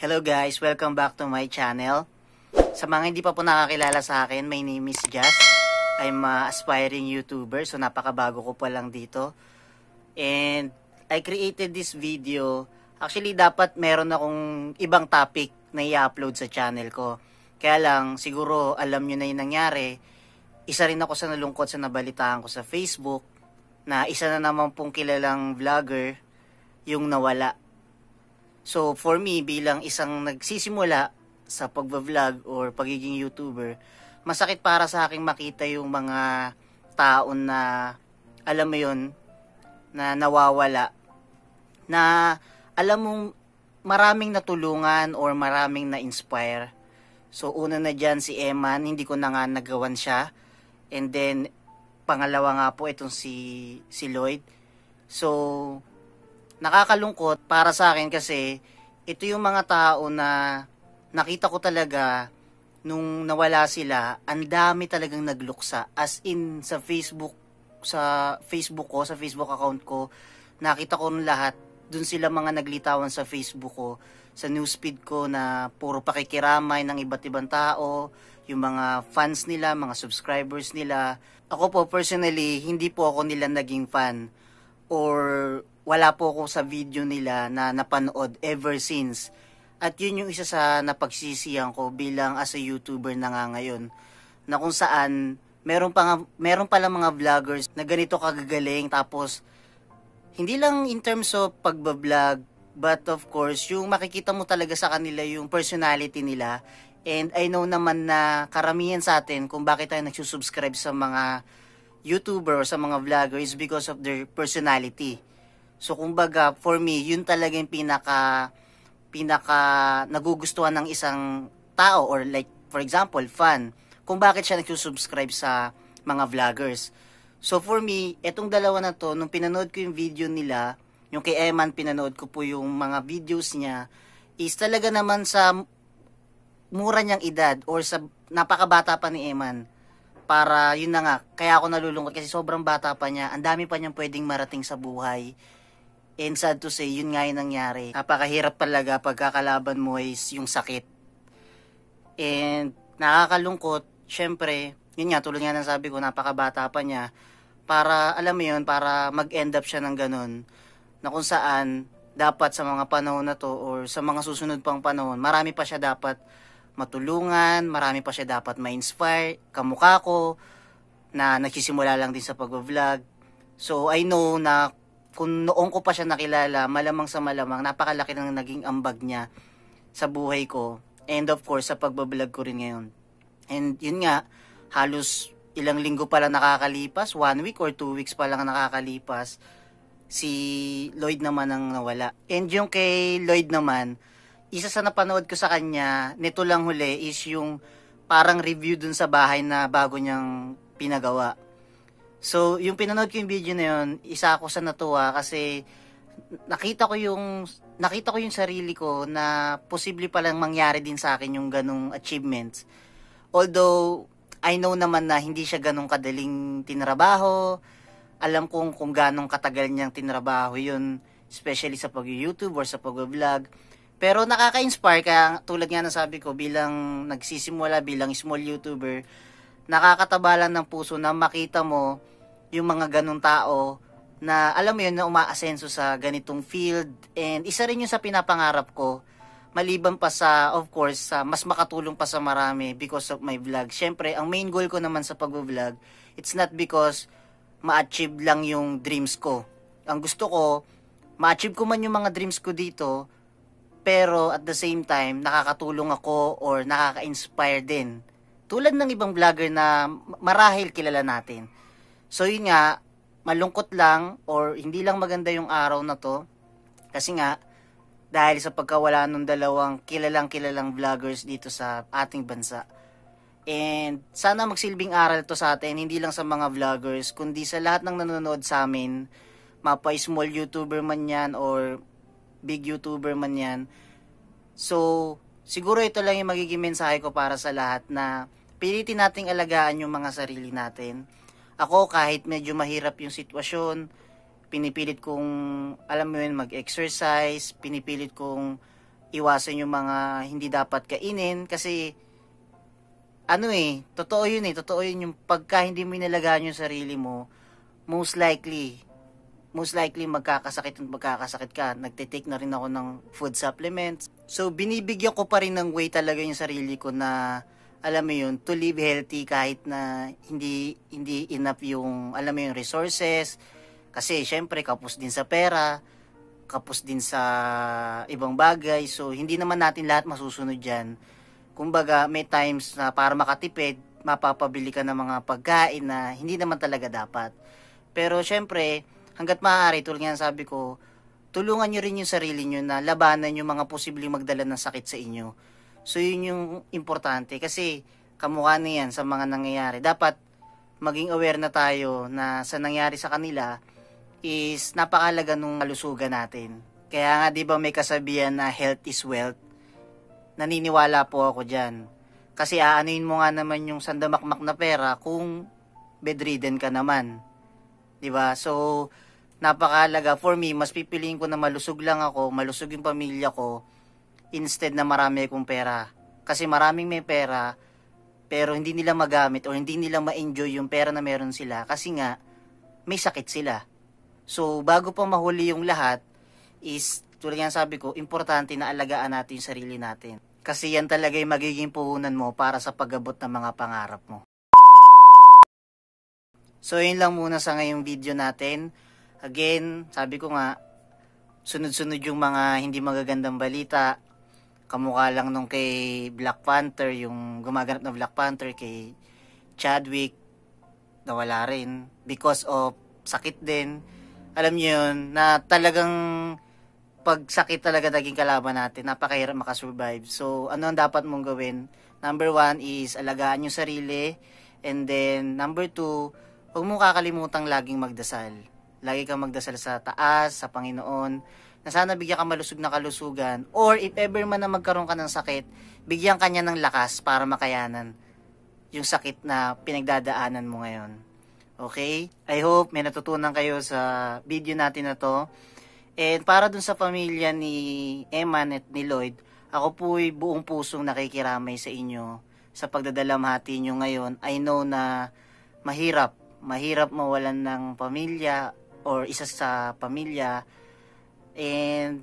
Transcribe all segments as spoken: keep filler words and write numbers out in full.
Hello guys, welcome back to my channel. Sa mga hindi pa po nakakilala sa akin, my name is Jazz. I'm a aspiring YouTuber, so napakabago ko pa lang dito. And I created this video. Actually, dapat meron akong ibang topic na i-upload sa channel ko. Kaya lang, siguro alam nyo na yung nangyari. Isa rin ako sa nalungkot sa nabalitaan ko sa Facebook na isa na naman pong kilalang vlogger yung nawala. So, for me, bilang isang nagsisimula sa pagbablog or pagiging YouTuber, masakit para sa akin makita yung mga taon na, alam mo yun, na nawawala. Na, alam mong, maraming natulungan or maraming na-inspire. So, una na dyan si Eman, hindi ko na nga nagawan siya. And then, pangalawa nga po itong si, si Lloyd. So, nakakalungkot para sa akin kasi ito yung mga tao na nakita ko talaga nung nawala sila, ang dami talagang nagluksa. As in sa Facebook, sa Facebook ko, sa Facebook account ko, nakita ko lahat, dun sila mga naglitawan sa Facebook ko, sa newsfeed ko na puro pakikiramay ng iba't ibang tao, yung mga fans nila, mga subscribers nila. Ako po personally, hindi po ako nila naging fan or wala po ako sa video nila na napanood ever since. At yun yung isa sa napagsisihan ko bilang as a YouTuber na nga ngayon. Na kung saan, meron pa nga, meron pala mga vloggers na ganito kagagaling. Tapos, hindi lang in terms of pagbablog, but of course, yung makikita mo talaga sa kanila yung personality nila. And I know naman na karamihan sa atin kung bakit tayo nagsusubscribe sa mga YouTuber o sa mga vlogger is because of their personality. So, kumbaga, for me, yun talaga yung pinaka, pinaka nagugustuhan ng isang tao or like, for example, fan. Kung bakit siya nagsusubscribe sa mga vloggers. So, for me, etong dalawa na to, nung pinanood ko yung video nila, yung kay Eman, pinanood ko po yung mga videos niya, is talaga naman sa mura niyang edad or sa napakabata pa ni Eman. Para, yun na nga, kaya ako nalulungkot kasi sobrang bata pa niya, ang dami pa niyang pwedeng marating sa buhay. And sad to say, yun nga yung nangyari. Napakahirap talaga pagkakalaban mo is yung sakit. And nakakalungkot, syempre, yun nga, tulad nga ng sabi ko, napakabata pa niya. Para, alam mo yun, para mag-end up siya ng ganun. Na kung saan, dapat sa mga panahon na to, or sa mga susunod pang panahon, marami pa siya dapat matulungan, marami pa siya dapat ma-inspire. Kamukha ko, na nagsisimula lang din sa pag-vlog. So, I know na kung noong ko pa siya nakilala, malamang sa malamang, napakalaki ng naging ambag niya sa buhay ko. And of course, sa pagbablog ko rin ngayon. And yun nga, halos ilang linggo pa lang nakakalipas, one week or two weeks pa lang nakakalipas, si Lloyd naman ang nawala. And yung kay Lloyd naman, isa sa napanood ko sa kanya, nito lang huli, is yung parang review dun sa bahay na bago niyang pinagawa. So, yung pinanood ko yung video na yun, isa ako sa natuwa kasi nakita ko yung nakita ko yung sarili ko na posible palang mangyari din sa akin yung ganung achievements. Although, I know naman na hindi siya ganung kadaling tinrabaho. Alam kong kung ganong katagal niyang tinrabaho yun, especially sa pag-YouTube or sa pag-vlog. Pero nakaka-inspire, kaya tulad nga ng sabi ko, bilang nagsisimula, bilang small YouTuber, nakakatabalan ng puso na makita mo yung mga ganong tao na alam mo yun na umaasenso sa ganitong field. And isa rin yun sa pinapangarap ko, maliban pa sa, of course, sa mas makatulong pa sa marami because of my vlog. Syempre, ang main goal ko naman sa pag-vlog, it's not because ma-achieve lang yung dreams ko. Ang gusto ko, ma-achieve ko man yung mga dreams ko dito, pero at the same time, nakakatulong ako or nakaka-inspire din. Tulad ng ibang vlogger na marahil kilala natin. So yun nga, malungkot lang or hindi lang maganda yung araw na to. Kasi nga, dahil sa pagkawala ng dalawang kilalang kilalang vloggers dito sa ating bansa. And sana magsilbing aral to sa atin, hindi lang sa mga vloggers, kundi sa lahat ng nanonood sa amin, mapa small YouTuber man yan or big YouTuber man yan. So, siguro ito lang yung magiging mensahe ko para sa lahat na pilitin nating alagaan yung mga sarili natin. Ako, kahit medyo mahirap yung sitwasyon, pinipilit kong, alam mo yun, mag-exercise, pinipilit kong iwasan yung mga hindi dapat kainin kasi ano eh, totoo yun eh, totoo yun yung pagka hindi mo inalagaan yung sarili mo, most likely, most likely magkakasakit at magkakasakit ka. Nagtitake na rin ako ng food supplements. So, binibigyan ko pa rin ng way talaga yung sarili ko na, alam mo yun, to live healthy kahit na hindi, hindi enough yung, alam mo yung resources. Kasi, syempre, kapos din sa pera, kapos din sa ibang bagay. So, hindi naman natin lahat masusunod dyan. Kumbaga, may times na para makatipid, mapapabili ka ng mga pagkain na hindi naman talaga dapat. Pero syempre, hanggat maaari, tulad nga sabi ko, tulungan nyo rin yung sarili nyo na labanan yung mga posibleng magdala ng sakit sa inyo. So yun yung importante kasi kamukha na yan sa mga nangyayari. Dapat maging aware na tayo na sa nangyari sa kanila is napakalaga nung kalusugan natin. Kaya nga 'di ba may kasabihan na health is wealth. Naniniwala po ako dyan. Kasi aanuin mo nga naman yung sandamakmak na pera kung bedridden ka naman. Diba? So, napakalaga. For me, mas pipiliin ko na malusog lang ako, malusog yung pamilya ko, instead na marami akong pera. Kasi maraming may pera, pero hindi nila magamit o hindi nila ma-enjoy yung pera na meron sila. Kasi nga, may sakit sila. So, bago pa mahuli yung lahat, is, tulad nga sabi ko, importante na alagaan natin yung sarili natin. Kasi yan talaga yung magiging puhunan mo para sa pag-abot ng mga pangarap mo. So, yun lang muna sa ngayong video natin. Again, sabi ko nga, sunod-sunod yung mga hindi magagandang balita. Kamukha lang nung kay Black Panther, yung gumaganap na Black Panther kay Chadwick, nawala rin. Because of sakit din. Alam niyo yun, na talagang pag sakit talaga naging kalaban natin, napakahirap makasurvive. So, ano ang dapat mong gawin? Number one is alagaan yung sarili. And then, number two, huwag mo kakalimutang laging magdasal. Lagi kang magdasal sa taas, sa Panginoon, na sana bigyan ka malusog na kalusugan. Or if ever man na magkaroon ka ng sakit, bigyan ka niya ng lakas para makayanan yung sakit na pinagdadaanan mo ngayon. Okay? I hope may natutunan kayo sa video natin na to. And para dun sa pamilya ni Eman at ni Lloyd, ako po'y buong pusong nakikiramay sa inyo sa pagdadalamhati nyo ngayon. I know na mahirap, mahirap mawalan ng pamilya or isa sa pamilya. And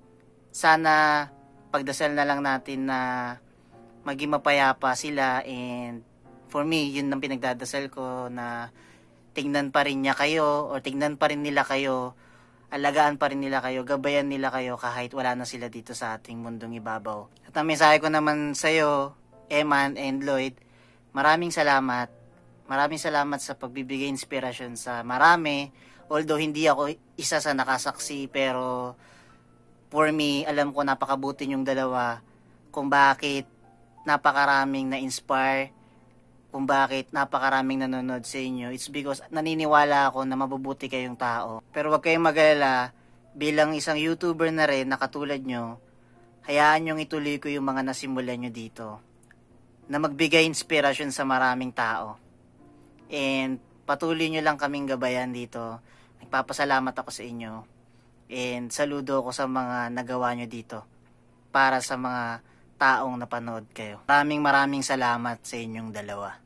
sana pagdasal na lang natin na maging mapayapa sila. And for me, yun ang pinagdadasal ko na tingnan pa rin niya kayo or tingnan pa rin nila kayo. Alagaan pa rin nila kayo, gabayan nila kayo kahit wala na sila dito sa ating mundong ibabaw. At ang mensahe ko naman sa iyo, Eman and Lloyd, maraming salamat. Maraming salamat sa pagbibigay inspirasyon sa marami. Although hindi ako isa sa nakasaksi, pero for me, alam ko napakabuti yung dalawa kung bakit napakaraming na-inspire, kung bakit napakaraming nanonood sa inyo. It's because naniniwala ako na mabubuti kayong tao. Pero wag kayong mag-alala, bilang isang YouTuber na rin na katulad nyo, hayaan nyong ituloy ko yung mga nasimulan nyo dito na magbigay inspirasyon sa maraming tao. And patuloy nyo lang kaming gabayan dito. Nagpapasalamat ako sa inyo. And saludo ako sa mga nagawa nyo dito para sa mga taong napanood kayo. Maraming maraming salamat sa inyong dalawa.